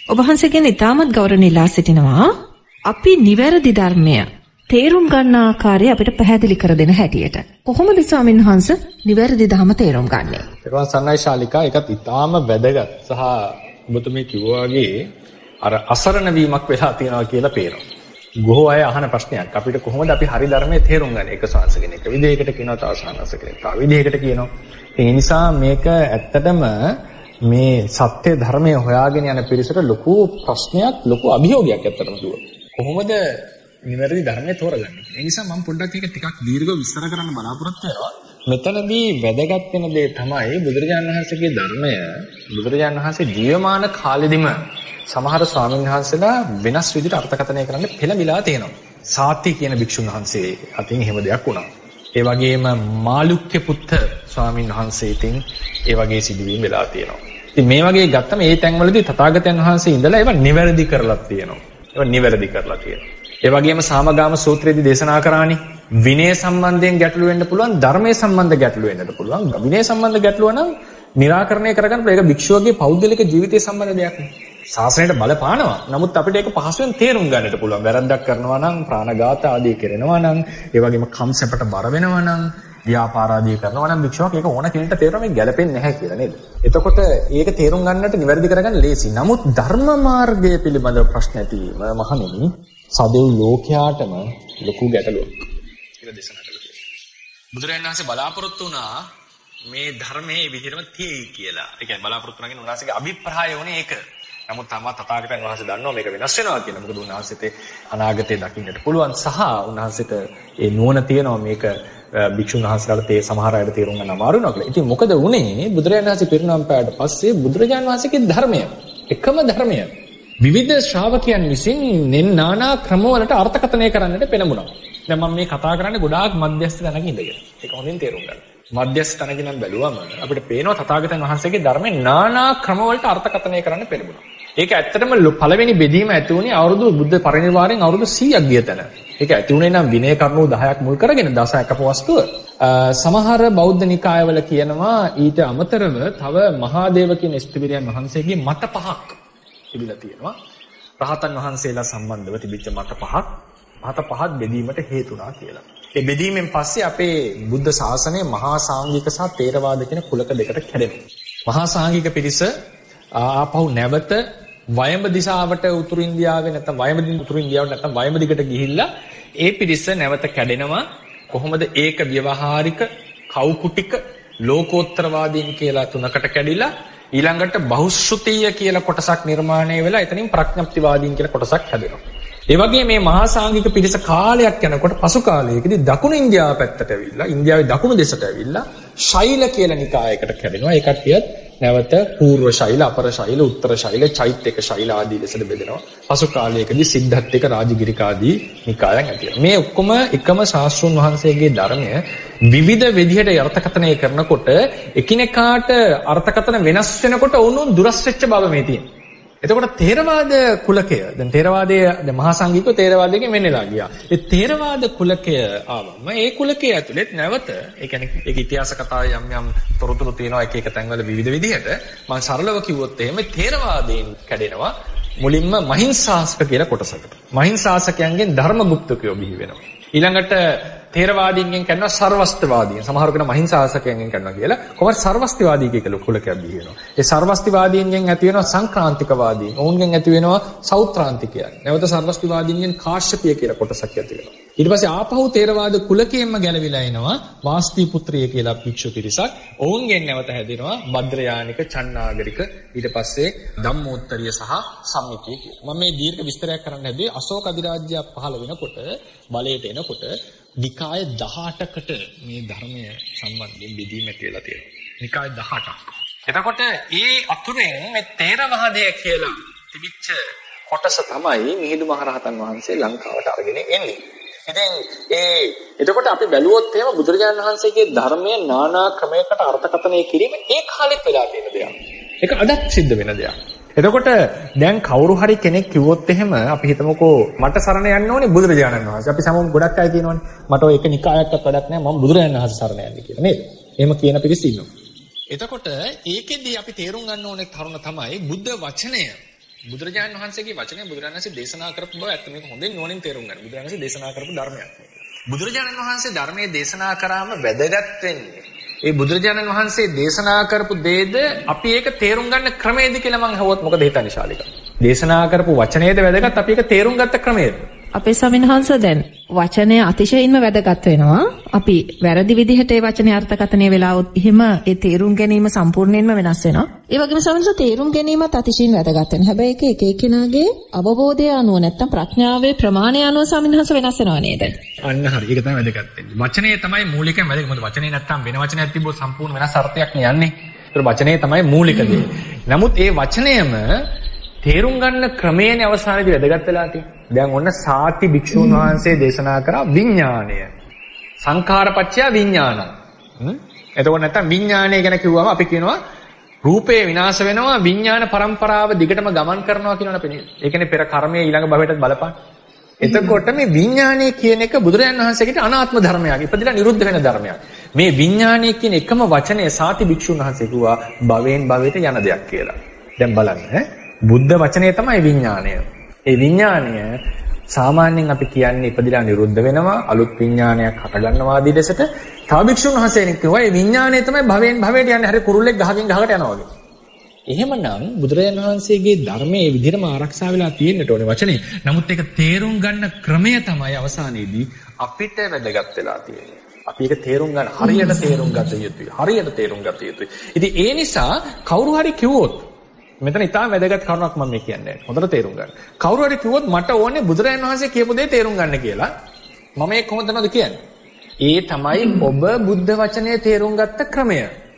ඔබ වහන්සේගෙන් ඉතාමත් ගෞරවණීයලා සිටිනවා. අපි නිවැරදි ධර්මය තේරුම් ගන්න ආකාරය අපිට පැහැදිලි කර දෙන හැටියට. කොහොමද ස්වාමීන් වහන්සේ නිවැරදි ධර්ම තේරුම් ගන්නෙ? ඒකවන් සන්නයි ශාලිකා ඒකත් ඉතාම වැදගත් සහ ඔබතුමී කිව්වා වගේ අර අසරණ වීමක් වෙලා තියෙනවා කියලා පේනවා. බොහෝ අය අහන ප්‍රශ්නයක් අපිට කොහොමද අපි හරි ධර්මයේ තේරුම් ගන්නේ? එක ශාස්ත්‍ර කෙනෙක් විදිහකට කියනවා තව ශාස්ත්‍ර කෙනෙක් තව විදිහකට කියනවා. ඒ නිසා මේක ඇත්තටම මේ සත්‍ය ධර්මයේ හොයාගෙන යන පිරිසට ලොකු ප්‍රශ්නයක් ලොකු අභියෝගයක් ඇත්තටම දුව. කොහොමද නිවැරදි ධර්මයේ තෝරගන්නේ? ඒ නිසා මම පොඩ්ඩක් ඒක ටිකක් දීර්ඝව විස්තර කරන්න බලාපොරොත්තු වෙනවා. මෙතනදී වැදගත් වෙන දේ තමයි බුදුරජාණන් වහන්සේගේ ධර්මය බුදුරජාණන් වහන්සේ ජීවමාන කාලෙදිම සමහර ස්වාමීන් වහන්සේලා වෙනස් විදිහට අර්ථකථනය කරන්න පෙළඹිලා තියෙනවා. සාති කියන භික්ෂුන් වහන්සේ අතින් එහෙම දෙයක් වුණා. ඒ වගේම මාළුක්‍ය පුත්ත ස්වාමීන් වහන්සේ ඉතින් ඒ වගේ සිදුවීම් වෙලා තියෙනවා. ඉතින් මේ වගේ ගත්තම ඒ තැන්වලදී තථාගතයන් වහන්සේ ඉඳලා ඒවා නිවැරදි කරලා තියෙනවා. ඒවා නිවැරදි කරලා තියෙනවා. ඒ වගේම සාමගාම සූත්‍රයේදී දේශනා කරානි විනය සම්බන්ධයෙන් ගැටලු වෙන්න පුළුවන් ධර්මයේ සම්බන්ධ ගැටලු වෙන්නත් පුළුවන්. විනය සම්බන්ධ ගැටලුව නම් निराකරණය කරගන්න ඒක භික්ෂුවගේ පෞද්ගලික ජීවිතය සම්බන්ධ දෙයක් නෙවෙයි. ශාසනයට බලපානවා. නමුත් අපිට ඒක පහසුවෙන් තේරුම් ගන්නට පුළුවන්. වැරද්දක් කරනවා නම් ප්‍රාණඝාත ආදී කරනවා නම් ඒ වගේම කම්සැපට බර වෙනවා නම් ව්‍යාපාර ආදී කරනවා නම් භික්ෂුවක් ඒක ඕන කෙනෙක්ට තේරෙනවා මේ ගැලපෙන්නේ නැහැ කියලා නේද? එතකොට ඒක තේරුම් ගන්නට නිවැරදි කරගන්න ලේසි. නමුත් ධර්ම මාර්ගය පිළිබඳව ප්‍රශ්න ඇතිවීම මහණෙනි සදෙව් ලෝකයාටම ලොකු ගැටලුවක් කියලා දේශනා කළා. බුදුරජාණන් වහන්සේ බලාපොරොත්තු වුණා මේ ධර්මයේ විදිහටම තියෙයි කියලා. ඒ කියන්නේ බලාපොරොත්තු නැගෙන උන්වහන්සේගේ අභිප්‍රාය වුණේ ඒක. නමුත් තමයි තථාගතයන් වහන්සේ දන්නවා මේක වෙනස් වෙනවා කියලා. මොකද උන්වහන්සේට අනාගතේ දකින්නට පුළුවන් සහ උන්වහන්සේට ඒ නුවණ තියෙනවා මේක භික්ෂුන් වහන්සේලාට සමහර අයට තේරුම් ගන්න අමාරු වෙනවා කියලා. ඉතින් මොකද වුනේ බුදුරජාණන් වහන්සේ පිරිනමන පෑවට පස්සේ බුදුරජාණන් වහන්සේගේ ධර්මය එකම ධර්මය විවිධ ශ්‍රාවකයන් විසින් නානා ක්‍රමවලට අර්ථකථනය කරන්නට පෙළඹුණා. දැන් මම මේ කතා කරන්නේ ගොඩාක් මධ්‍යස්ථ තැනක ඉඳගෙන. ඒක හොඳින් තේරුම් ගන්න. මධ්‍යස්ථ තැනක ඉඳන් බැලුවම අපිට පේනවා තථාගතයන් වහන්සේගේ ධර්මයේ නානා ක්‍රමවලට අර්ථකථනය කරන්න පෙළඹුණා. ඒක ඇත්තටම පළවෙනි බෙදීම ඇති වුණේ අවුරුදු බුද්ධ පරිනිර්වාණයෙන් අවුරුදු 100ක් ගිය තැන. ඒක ඇති වුණේ නම් විනය කරුණු 10ක් මුල් කරගෙන දසයක වස්තුව. සමහර බෞද්ධ නිකායවල කියනවා ඊට අමතරව තව මහාදේව කියන ස්තිවිරයන් වහන්සේගේ මත පහක් තිබිලා තියෙනවා. රහතන් වහන්සේලා සම්බන්ධව තිබිච්ච මත පහක් බෙදීමට හේතුණා කියලා. ඒ බෙදීමෙන් පස්සේ අපේ බුද්ධ ශාසනය මහා සාංගික සහ ථේරවාද කියන කුලක දෙකට කැඩෙනවා. මහා සාංගික පිරිස ආපහු නැවත වයඹ දිශාවට උතුරු ඉන්දියාවේ නැත්නම් වයඹ දිගට ගිහිල්ලා ඒ පිරිස නැවත කැඩෙනවා. කොහොමද ඒක ව්‍යවහාරික කෞකුටික ලෝකෝත්තරවාදීන් කියලා තුනකට කැඩිලා ඊළඟට බහුශ්‍රුතීය කියලා කොටසක් නිර්මාණය වෙලා එතනින් ප්‍රඥප්තිවාදීන් කියලා කොටසක් හැදෙනවා. ඒ වගේ මේ මහා සාංගික පිරිස කාලයක් යනකොට පසු කාලයකදී දකුණු ඉන්දියාව පැත්තට ඇවිල්ලා ඉන්දියාවේ දකුණු දෙසට ඇවිල්ලා ශෛල කියලා නිකායකට කැඩෙනවා. ඒ කට්ටියත් නැවත పూర్ව ශෛල, අපර ශෛල, උත්තර ශෛල, චෛත්‍යක ශෛල ආදී ලෙසට බෙදෙනවා. පසු කාලයකදී සිද්ධාර්ථික රාජගිරික ආදී නිකායන් ඇති වෙනවා. මේ ඔක්කොම එකම ශාස්ත්‍රඥ වහන්සේගේ ධර්මය විවිධ විදිහට අර්ථකථනය කරනකොට එකිනෙකාට අර්ථකථන වෙනස් වෙනකොට වුණුන් දුරස් වෙච්ච බව මේ තියෙනවා. එතකොට ථේරවාද කුලකය දැන් ථේරවාදයේ දැන් මහා සංඝිකව ථේරවාදයෙන් වෙන්නලා ගියා. ඒ ථේරවාද කුලකය ආවම ඒ කුලකයේ ඇතුළෙත් නැවත ඒ කියන්නේ ඒක ඉතිහාස කතාවේ යම් තොරතුරු තියෙනවා එක තැන්වල විවිධ විදිහට මම සරලව කිව්වොත් එහෙම ථේරවාදයෙන් කැඩෙනවා මුලින්ම මහින්සාසක කියලා කොටසකට. මහින්සාසකයන්ගෙන් ධර්මගුප්තකයෝ බිහි වෙනවා. ඊළඟට ථේරවාදීන්ගෙන් කරනවා සර්වස්තවාදීන්. සමහර කෙනා මහින්සාසකයන්ගෙන් කරනවා කියලා. කොහොමද සර්වස්තවාදී කියලා කුලකයක් බිහි වෙනවා. ඒ සර්වස්තවාදීන්ගෙන් ඇති වෙනවා සංක්‍රාන්තිකවාදීන්. ඔවුන්ගෙන් ඇති වෙනවා සෞත්‍රාන්තිකයන්. නැවත සර්වස්තවාදීන්ගෙන් කාශ්‍යපිය කියලා කොටසක් ඇති වෙනවා. ඊට පස්සේ ආපහු ථේරවාද කුලකයෙන්ම ගැලවිලා එනවා වාස්ති පුත්‍රිය කියලා භික්ෂු පිරිසක්. ඔවුන්ගෙන් නැවත හැදෙනවා භද්‍රයානික, චන්නාගරික, ඊට පස්සේ ධම්මෝත්තරිය සහ සම්මිතිය කියලා. මම මේ දීර්ඝ විස්තරයක් කරන්න හැදුවේ අශෝක අධිරාජ්‍යය පහළ වෙනකොට බලයට එනකොට නිකාය 18කට මේ ධර්මය සම්බන්ධයෙන් බෙදීම කියලා තියෙනවා. නිකාය 18ක්. එතකොට ඒ අතුරෙන් මේ ථේරවාදය කියලා තිබිච්ච කොටස තමයි මිහිඳු මහරහතන් වහන්සේ ලංකාවට අරගෙන එන්නේ. ඉතින් එතකොට අපි බැලුවොත් එහෙම බුදුරජාණන් වහන්සේගේ ධර්මයේ নানা ක්‍රමයකට අර්ථකථනය කිරීම ඒ කාලෙත් වෙලා තියෙන දෙයක්. ඒක අදත් සිද්ධ වෙන දෙයක්. එතකොට දැන් කවුරු හරි කෙනෙක් කිව්වොත් එහෙම අපි හිතමුකෝ මට සරණ යන්න ඕනේ බුදුරජාණන් වහන්සේ. අපි සමහර ගොඩක් අය කියනවනේ මට ඔය එක නිකායක්වත් වැඩක් නැහැ මම බුදුරජාණන් වහන්සේ සරණ යන්නේ කියලා නේද? එහෙම කියන පිරිස ඉන්නවා. එතකොට ඒකෙදී අපි තේරුම් ගන්න ඕනේ කරුණ තමයි බුද්ධ වචනය බුදුරජාණන් වහන්සේගේ වචනේ බුදුරජාණන් වහන්සේ දේශනා කරපු බව ඇත්ත මේක හොඳින් නුවණින් තේරුම් ගන්න. බුදුරජාණන් වහන්සේ දේශනා කරපු ධර්මයක්. බුදුරජාණන් වහන්සේ ධර්මයේ දේශනා කරාම වැදගත් වෙන්නේ ඒ බුදුරජාණන් වහන්සේ දේශනා කරපු දේද අපි ඒක තේරුම් ගන්න ක්‍රමයේද කියලා මම අහුවොත් මොකද හිතන්නේ ශාලිකා? දේශනා කරපු වචනේද වැදගත් අපි ඒක තේරුම් ගත්ත ක්‍රමයේද? අපේ ස්වාමීන් වහන්සේ දැන් වචනය අතිශයින්ම වැදගත් වෙනවා. අපි වැරදි විදිහට ඒ වචනේ අර්ථකථනය වෙලාවොත් එහෙම ඒ තේරුම් ගැනීම සම්පූර්ණයෙන්ම වෙනස් වෙනවා. ඒ වගේම ස්වාමීන් වහන්සේ තේරුම් ගැනීමත් අතිශයින් වැදගත් වෙනවා. හැබැයි ඒක එක එක්කෙනාගේ අවබෝධය අනුව නැත්තම් ප්‍රඥාවේ ප්‍රමාණය අනුව ස්වාමීන් වහන්සේ වෙනස් වෙනවා නේද? අන්න හරි. ඒක තමයි වැදගත් වෙන්නේ. වචනේ තමයි මූලිකම වැදගත්. මොකද වචනේ නැත්තම් වෙන වචනයක් තිබ්බොත් සම්පූර්ණ වෙනස් අර්ථයක් නේ යන්නේ. ඒතර වචනේ තමයි මූලික දේ. නමුත් ඒ වචනයම තේරුම් ගන්න ක්‍රමයේනේ අවසානයේදී වැදගත් වෙලා තියෙන්නේ. දැන් ඔන්න සාති භික්ෂුන් වහන්සේ දේශනා කරා විඥාණය. සංඛාරපච්චය විඥානං. එතකොට නැත්තම් විඥාණය ගැන කිව්වම අපි කියනවා රූපේ විනාශ වෙනවා විඥාන පරම්පරාව දිගටම ගමන් කරනවා කියනවනේ අපි නේද? ඒ කියන්නේ පෙර කර්මයේ ඊළඟ භවයටත් බලපාන. එතකොට මේ විඥාණය කියන එක බුදුරජාණන් වහන්සේගේ අනාත්ම ධර්මයක්. ඉපදිලා නිරුද්ධ වෙන ධර්මයක්. මේ විඥාණය කියන එකම වචනය සාති භික්ෂුන් වහන්සේ කිව්වා භවෙන් භවයට යන දෙයක් කියලා. දැන් බලන්න බුද්ධ වචනේ තමයි විඥාණය. ඒ විඥාණය සාමාන්‍යයෙන් අපි කියන්නේ ඉපදිලා නිරුද්ධ වෙනවා අලුත් විඥානයක් හටගන්නවා ආදී දෙසට තව භික්ෂුන් වහන්සේනෙක් කිව්වා ඒ විඥාණය තමයි භවෙන් භවයට යන්නේ හරි කුරුල්ලෙක් ගහකින් ගහකට යනවා වගේ. එහෙමනම් බුදුරජාණන් වහන්සේගේ ධර්මයේ ඒ විදිහටම ආරක්ෂා වෙලා තියෙන්නට ඕනේ වචනේ. නමුත් ඒක තේරුම් ගන්න ක්‍රමය තමයි අවසානයේදී අපිට වැදගත් වෙලා තියෙන්නේ. අපි ඒක තේරුම් ගන්න හරියට තේරුම් ගත යුතුයි. හරියට තේරුම් ගත යුතුයි. ඉතින් ඒ නිසා කවුරු හරි කිව්වොත් මෙතන ඉතාම වැදගත් කරුණක් මම මේ කියන්නේ. හොඳට තේරුම් ගන්න. කවුරු හරි කිව්වොත් මට ඕනේ බුදුරජාණන් වහන්සේ කියපු දේ තේරුම් ගන්න කියලා. මම ඒක කොහොමද කියන්නේ? ඒ තමයි ඔබ බුද්ධ වචනේ තේරුම් ගත්ත ක්‍රමය.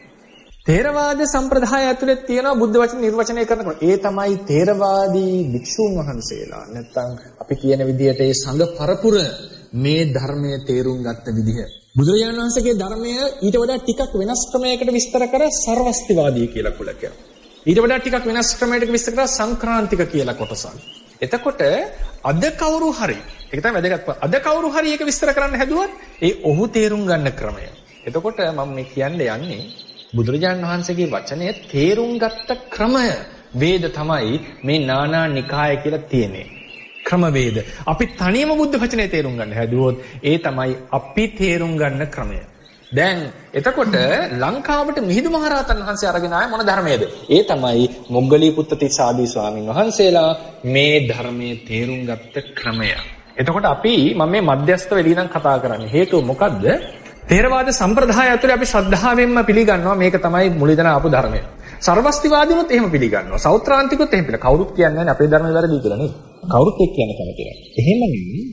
තේරවාද සම්ප්‍රදාය ඇතුලේ තියෙන බුද්ධ වචන නිර්වචනය කරනකොට ඒ තමයි තේරවාදී භික්ෂුන් වහන්සේලා. නැත්තම් අපි කියන විදිහට ඒ සංඝ පරපුර මේ ධර්මයේ තේරුම් ගත්ත විදිහ. බුදුරජාණන් වහන්සේගේ ධර්මය ඊට වඩා ටිකක් වෙනස් ක්‍රමයකට විස්තර කර සර්වස්තිවාදී කියලා කුලකයක්. ඊට වඩා ටිකක් වෙනස් ක්‍රමයකට විස්තර කරලා සංක්‍රාන්තික කියලා කොටසක්. එතකොට අද කවුරු හරි ඒක තමයි වැදගත්. අද කවුරු හරි ඒක විස්තර කරන්න හැදුවත් ඒ ඔහු තේරුම් ගන්න ක්‍රමය. එතකොට මම මේ කියන්න යන්නේ බුදුරජාණන් වහන්සේගේ වචනය තේරුම් ගත්ත ක්‍රමය වේද තමයි මේ නානා නිකාය කියලා තියෙන්නේ. ක්‍රමවේද. අපි තනියම බුද්ධ වචනේ තේරුම් ගන්න හැදුවොත් ඒ තමයි අපි තේරුම් ගන්න ක්‍රමය. දැන් එතකොට ලංකාවට මිහිඳු මහරහතන් වහන්සේ අරගෙන ආයේ මොන ධර්මයේද? ඒ තමයි මොග්ගලී පුත්ත තිස්සාදී ස්වාමීන් වහන්සේලා මේ ධර්මයේ තේරුම් ගත්ත ක්‍රමය. එතකොට අපි මම මේ මධ්‍යස්ථ වෙලී නම් කතා කරන්නේ. හේතුව මොකද්ද? තේරවාද සම්ප්‍රදාය ඇතුලේ අපි ශ්‍රද්ධාවෙන්ම පිළිගන්නවා මේක තමයි මුලින්දන ආපු ධර්මය. සර්වස්තිවාදීනොත් එහෙම පිළිගන්නවා. සෞත්‍රාන්තිකොත් එහෙම පිළිගන්නවා. කවුරුත් කියන්නේ නැහැ අපේ ධර්මය වැරදි කියලා නේද? කවුරුත් එක්ක කියන කෙනෙක් කියලා. එහෙම නෙවෙයි.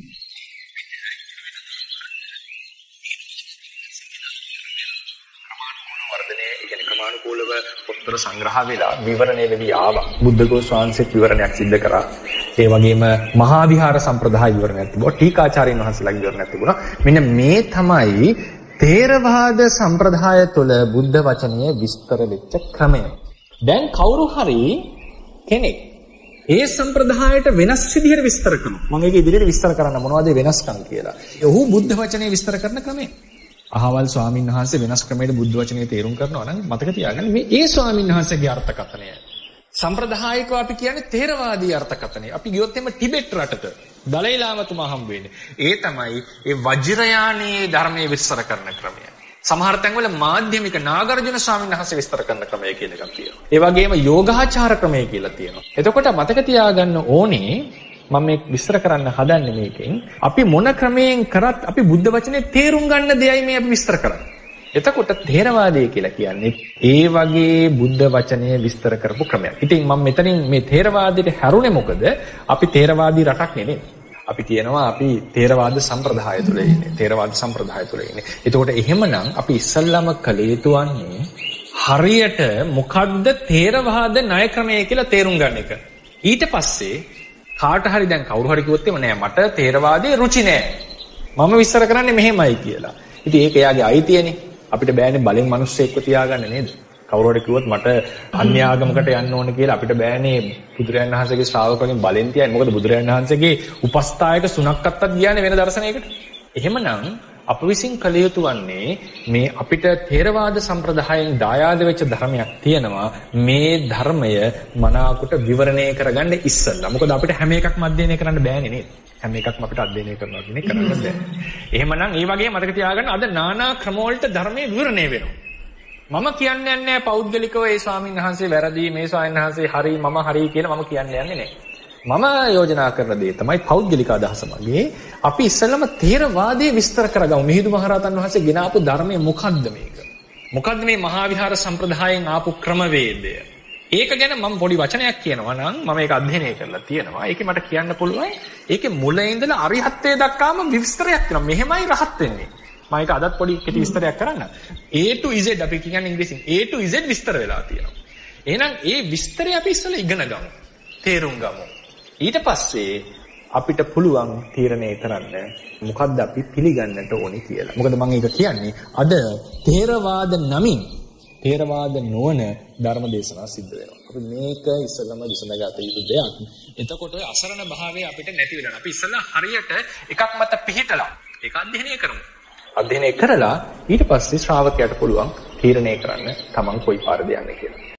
ක්‍රමානුකූලව උත්තර සංග්‍රහ වෙලා විවරණය වෙවි ආවා. බුද්ධඝෝෂ වහන්සේත් විවරණයක් සිද්ධ කරා. ඒ වගේම මහා විහාර සම්ප්‍රදාය විවරණයක් තිබුණා. ටීකාචාර්යන් වහන්සේලාගේ විවරණයක් තිබුණා. මෙන්න මේ තමයි තේරවාද සම්ප්‍රදාය තුළ බුද්ධ වචනය විස්තර වෙච්ච ක්‍රමය. දැන් කවුරු හරි කෙනෙක් ඒ සම්ප්‍රදායට වෙනස් විදිහට විස්තර කරනවා. මම ඒක ඉදිරියට විස්තර කරන්න මොනවද වෙනස්කම් කියලා. ඔහු බුද්ධ වචනේ විස්තර කරන ක්‍රමය. අහවල් ස්වාමීන් වහන්සේ වෙනස් ක්‍රමයකට බුද්ධ වචනේ තේරුම් කරනවා නම් මතක තියාගන්න මේ ඒ ස්වාමීන් වහන්සේගේ අර්ථකථනය. සම්ප්‍රදායිකව අපි කියන්නේ තේරවාදී අර්ථකථනය. අපි ගියොත් එimhe ටිබෙට් රටට දලයි ලාමතුමා හම්බ වෙන්නේ. ඒ තමයි ඒ වජිරයානී ධර්මයේ විස්තර කරන ක්‍රමය. සමහර තැන්වල මාධ්‍යමික නාගර්ජුන ස්වාමීන් වහන්සේ විස්තර කරන ක්‍රමය කියන එකක් තියෙනවා. ඒ වගේම යෝගාචාර ක්‍රමය කියලා තියෙනවා. එතකොට මතක තියාගන්න ඕනේ මම මේ විස්තර කරන්න හදන්නේ මේකෙන් අපි මොන ක්‍රමයෙන් කරත් අපි බුද්ධ වචනේ තේරුම් ගන්න දෙයයි මේ අපි විස්තර කරන්නේ. එතකොට තේරවාදය කියලා කියන්නේ ඒ වගේ බුද්ධ වචනය විස්තර කරපු ක්‍රමයක්. ඉතින් මම මෙතනින් මේ තේරවාදයට හැරුණේ මොකද? අපි තේරවාදී රටක් නෙමෙයි. අපි කියනවා අපි තේරවාද සම්ප්‍රදාය තුළ ඉන්නේ. තේරවාද සම්ප්‍රදාය තුළ ඉන්නේ. එතකොට එහෙමනම් අපි ඉස්සල්ලාම කළ යුතු වන්නේ හරියට මොකද්ද තේරවාද ණය ක්‍රමය කියලා තේරුම් ගන්න එක. ඊට පස්සේ කාට හරි දැන් කවුරු හරි කිව්වොත් එම නෑ මට තේරවාදයේ රුචි නෑ. මම විස්තර කරන්නේ මෙහෙමයි කියලා. ඉතින් ඒක එයාගේ අයිතියනේ. අපිට බෑනේ බලෙන් මිනිස්සෙක්ව තියාගන්න නේද? කවුරු හරි කිව්වොත් මට අන්‍ය ආගමකට යන්න ඕන කියලා අපිට බෑනේ බුදුරජාණන් වහන්සේගේ ශ්‍රාවකයන් බලෙන් තියන්නේ. මොකද බුදුරජාණන් වහන්සේගේ උපස්ථායක සුණක්කත්තත් ගියානේ වෙන දර්ශනයකට. එහෙමනම් අප විසින් කළ යුතු වන්නේ මේ අපිට ථේරවාද සම්ප්‍රදායෙන් දායාද වෙච්ච ධර්මයක් තියෙනවා. මේ ධර්මය මනාවකට විවරණය කරගන්න ඉස්සෙල්ලා. මොකද අපිට හැම එකක්ම අධ්‍යයනය කරන්න බෑනේ නේද? හැම එකක්ම අපිට අධ්‍යයනය කරනවා කියන්නේ කරන්න බෑ. එහෙමනම් ඒ වගේ මතක තියාගන්න අද নানা ක්‍රම වලට ධර්මයේ විවරණය වෙනවා. මම කියන්නේ නැහැ පෞද්ගලිකව ඒ ස්වාමීන් වහන්සේ වැරදි මේ ස්වාමීන් වහන්සේ හරි මම හරි කියලා මම කියන්නේ නැහැ. මම යෝජනා කරන දේ තමයි පෞද්ගලික අදහස මගේ අපි ඉස්සෙල්ලම ථේරවාදයේ විස්තර කරගමු. මිහිඳු මහරහතන් වහන්සේ ගෙන ආපු ධර්මයේ මොකද්ද මේක? මොකද්ද මේ මහා විහාර සම්ප්‍රදායෙන් ආපු ක්‍රමවේදය? ඒක ගැන මම පොඩි වචනයක් කියනවා නම් මම ඒක අධ්‍යයනය කරලා තියෙනවා. ඒකේ මට කියන්න පුළුවන් ඒකේ මුල ඉඳලා අරිහත්ත්වයට දක්වාම විස්තරයක් තියෙනවා. මෙහෙමයි රහත් වෙන්නේ. මම ඒක අදත් පොඩි කෙටි විස්තරයක් කරන්න. A to Z අපි කියන්නේ ඉංග්‍රීසියෙන් A to Z විස්තර වෙලා තියෙනවා. එහෙනම් ඒ විස්තරය අපි ඉස්සෙල්ලා ඉගෙන ගමු. තේරුම් ගමු. ඊට පස්සේ අපිට පුළුවන් තීරණය කරන්න මොකද්ද අපි පිළිගන්නට ඕනේ කියලා. මොකද මම ඒක කියන්නේ අද ථේරවාද නමින් ථේරවාද නොවන ධර්ම දේශනා සිද්ධ වෙනවා. අපි මේක ඉස්සෙල්ලාම විසඳගත යුතු දෙයක්. එතකොට ඔය අසරණ භාවය අපිට නැති වෙනවා. අපි ඉස්සෙල්ලා හරියට එකක් මත පිහිටලා ඒක අධ්‍යයනය කරමු. අධ්‍යයනය කරලා ඊට පස්සේ ශ්‍රාවකයාට පුළුවන් තීරණය කරන්න තමන් කොයි පාරද යන්නේ කියලා.